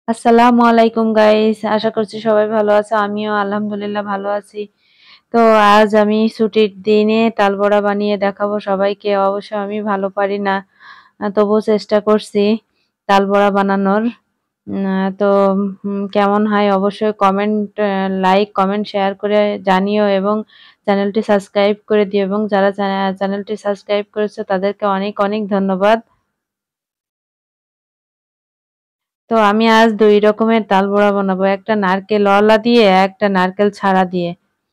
আসসালামু আলাইকুম গাইস, আশা করছি সবাই ভালো আছে। আমিও আলহামদুলিল্লাহ ভালো আছি। তো আজ আমি ছুটির দিনে তাল বড়া বানিয়ে দেখাবো সবাইকে। অবশ্য আমি ভালো পারি না, তবুও চেষ্টা করছি তাল বড়া বানানোর। তো কেমন হয় অবশ্যই লাইক কমেন্ট শেয়ার করে জানিও এবং চ্যানেলটি সাবস্ক্রাইব করে দিও, এবং যারা চ্যানেলটি সাবস্ক্রাইব করেছে তাদেরকে অনেক অনেক ধন্যবাদ। তো আমি আজ ২ রকমের তাল বড়া বানাবো, একটা নারকেলওয়ালা দিয়ে, একটা নারকেল ছাড়া দিয়ে।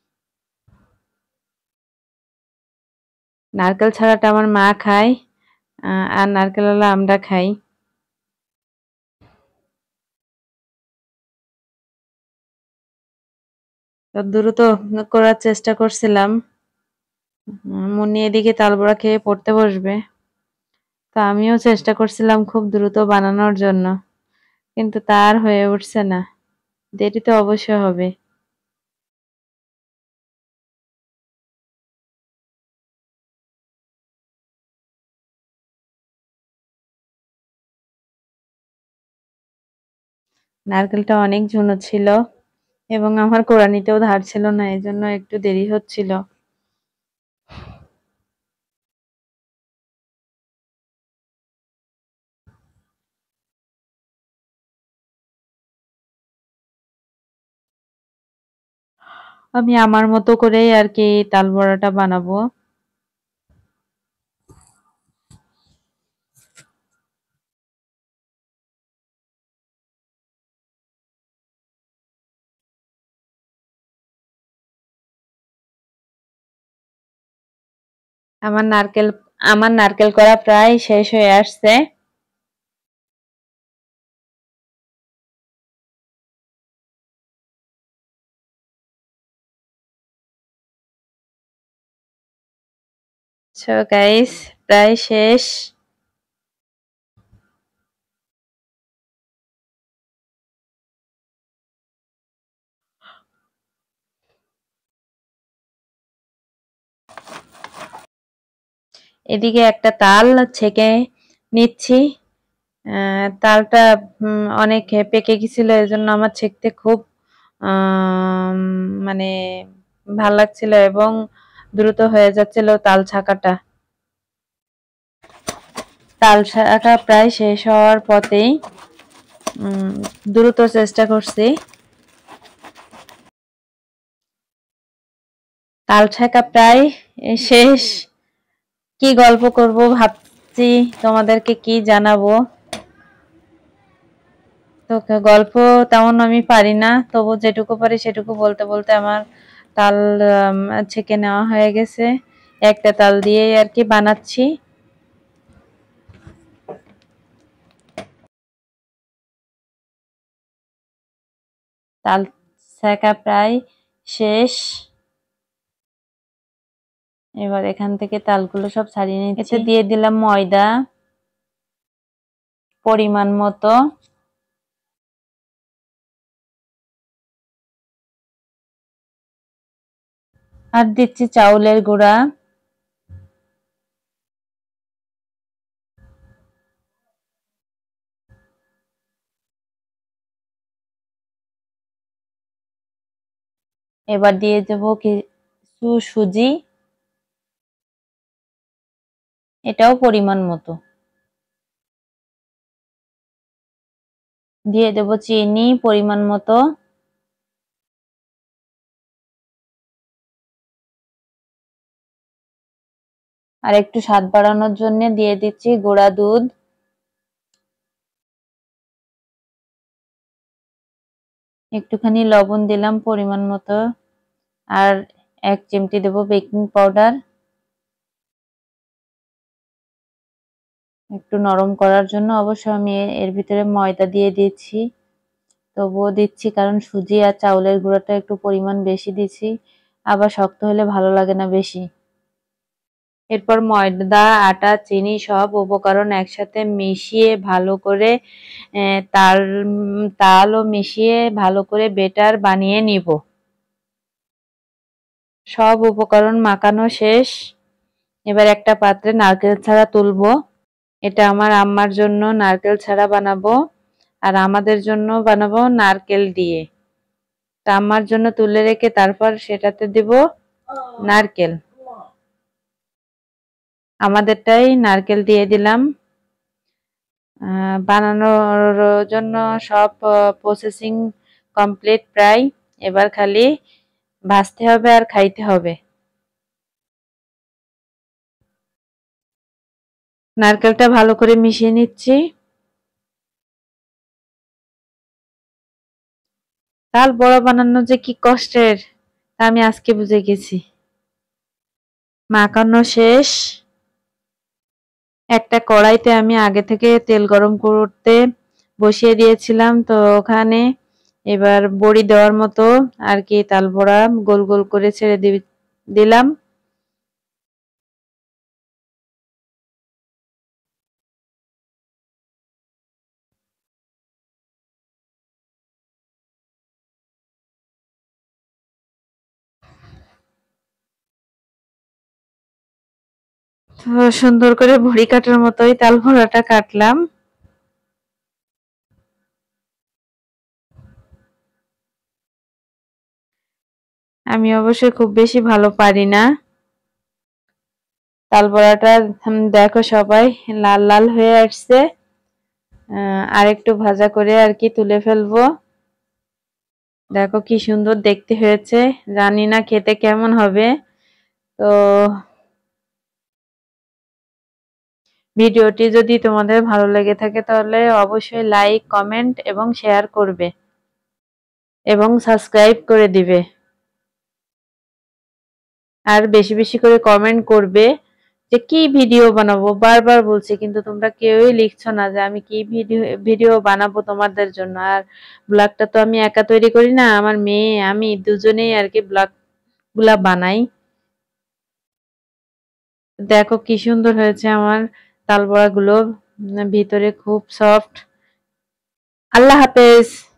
নারকেল ছাড়াটা আমার মা খায়, আর নারকেলওয়ালা আমরা খাই। তো দ্রুত করার চেষ্টা করছিলাম। মুন্নি এদিকে তাল বড়া খেয়ে পড়তে বসবে। তো আমিও চেষ্টা করছিলাম খুব দ্রুত বানানোর জন্য, কিন্তু তার হয়ে উঠছে না। দেরি তো অবশ্যই হবে। নারকেলটা অনেক ঝুনো ছিল এবং আমার কোড়ানিতেও ধার ছিল না, এজন্য একটু দেরি হচ্ছিল। আমি আমার মতো করেই আর কি তাল বড়াটা বানাবো। আমার নারকেল আমার নারকেল করা প্রায় শেষ হয়ে আসছে। সো গাইস, প্রায় শেষ। এদিকে একটা তাল ছেঁকে নিচ্ছি। তালটা অনেক পেকে গেছিল, এজন্য আমার ছেঁকতে খুব মানে ভাল লাগছিল এবং দ্রুত হয়ে যাচ্ছিল তাল ছাঁকাটা। তাল ছাঁকা প্রায় শেষ হওয়ার পথেই দ্রুত চেষ্টা করছি। তাল ছাঁকা প্রায় শেষ। কি গল্প করব ভাবছি, তোমাদেরকে কি জানাবো। তো গল্প তেমন আমি পারি না, তবু যেটুকু পারি সেটুকু বলতে বলতে আমার তাল ছেঁকে নেওয়া হয়ে গেছে। একটা তাল দিয়েই আর কি বানাচ্ছি। তাল ছেঁকা প্রায় শেষ। এবার এখান থেকে তালগুলো সব ছাড়িয়ে নিচ্ছি। এতে দিয়ে দিলাম ময়দা পরিমাণ মতো। আর দিচ্ছি চাউলের গুঁড়া। এবার দিয়ে দেবো কিছু সুজি, এটাও পরিমাণ মতো। দিয়ে দেব চিনি পরিমাণ মতো। আর একটু স্বাদ বাড়ানোর জন্য দিয়ে দিচ্ছি গুঁড়া দুধ। একটুখানি লবণ দিলাম পরিমাণ মতো। আর ১ চিমটি দেব বেকিং পাউডার। একটু নরম করার জন্য। অবশ্য আমি এর ভিতরে ময়দা দিয়ে দিচ্ছি, তবুও দিচ্ছি কারণ সুজি আর চাউলের গুঁড়াটা একটু পরিমাণ বেশি দিচ্ছি, আবার শক্ত হলে ভালো লাগে না বেশি। এরপর ময়দা, আটা, চিনি সব উপকরণ একসাথে মিশিয়ে ভালো করে তালও মিশিয়ে ভালো করে ব্যাটার বানিয়ে নিব। সব উপকরণ মাখানো শেষ। এবার একটা পাত্রে নারকেল ছাড়া তুলবো। এটা আমার আম্মার জন্য নারকেল ছাড়া বানাবো। আর আমাদের জন্য বানাবো নারকেল দিয়ে। তা আমার জন্য তুলে রেখে তারপর সেটাতে দিব নারকেল। আমাদেরটাই নারকেল দিয়ে দিলাম। বানানোর জন্য সব প্রসেসিং কমপ্লিট প্রায়। এবার খালি ভাজতে হবে আর খাইতে হবে। নারকেলটা ভালো করে মিশিয়ে নিচ্ছি। তাল বড়া বানানো যে কি কষ্টের তা আমি আজকে বুঝে গেছি। মাখানো শেষ। একটা কড়াইতে আমি আগে থেকে তেল গরম করতে বসিয়ে দিয়েছিলাম, তো ওখানে এবার বড়ি দেওয়ার মতো আর কি তাল বড়া গোল গোল করে ছেড়ে দিলাম। তো সুন্দর করে বড়ি কাটার মতোই তাল বড়াটা কাটলাম। আমি অবশ্যই খুব বেশি ভালো পারি না। তাল বড়াটা দেখো সবাই লাল লাল হয়ে আসছে। আর একটু ভাজা করে আর কি তুলে ফেলবো। দেখো কি সুন্দর দেখতে হয়েছে, জানি না খেতে কেমন হবে। তো ভিডিওটি যদি তোমাদের ভালো লেগে থাকে তাহলে অবশ্যই লাইক, কমেন্ট এবং শেয়ার করবে এবং সাবস্ক্রাইব করে দিবে। আর বেশি বেশি করে কমেন্ট করবে যে কি ভিডিও বানাবো। বারবার বলছি কিন্তু তোমরা কেউই লিখছো না যে আমি কি ভিডিও বানাবো তোমাদের জন্য। আর ব্লগটা তো আমি একা তৈরি করি না, আমার মেয়ে আমি দুজনেই আর কি ব্লগ গুলা বানাই। দেখো কি সুন্দর হয়েছে আমার তাল বড়াগুলো, ভিতরে খুব সফট। আল্লাহ হাফেজ।